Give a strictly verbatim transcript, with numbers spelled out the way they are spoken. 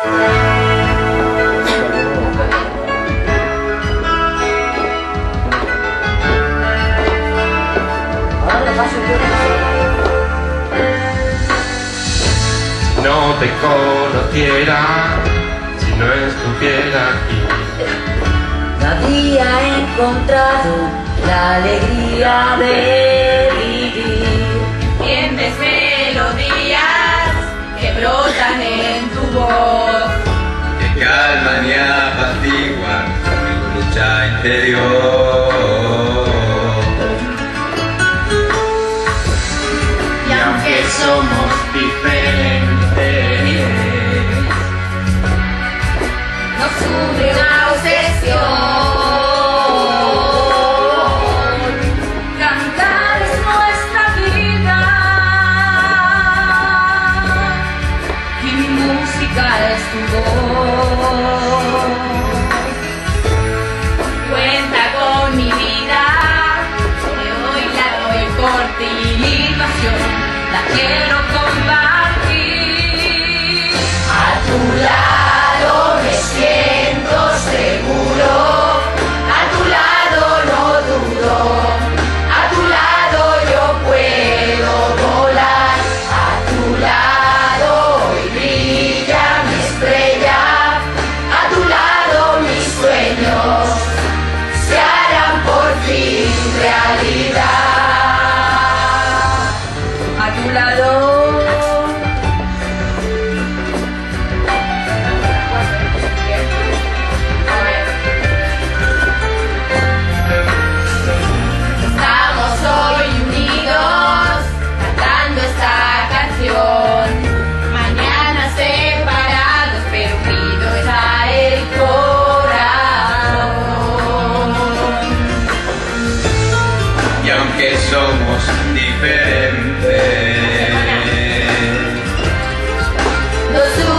No te conociera si no estuviera aquí. No había encontrado la alegría de vivir. Sientes melodías que brotan en tu voz, que calman y apaciguan mi lucha interior. y aunque somos diferentes, nos une una obsesión. Cantar es nuestra vida y mi música es tu voz. Cuenta con mi vida, que hoy la doy por ti, mi pasión la quiero compartir. A tu lado me siento seguro, a tu lado no dudo, a tu lado yo puedo volar, a tu lado hoy brilla mi estrella, a tu lado mis sueños se harán por fin realidad. A tu lado estamos hoy unidos cantando esta canción, mañana separados pero unidos a el corazón. Y aunque somos diferentes, Nos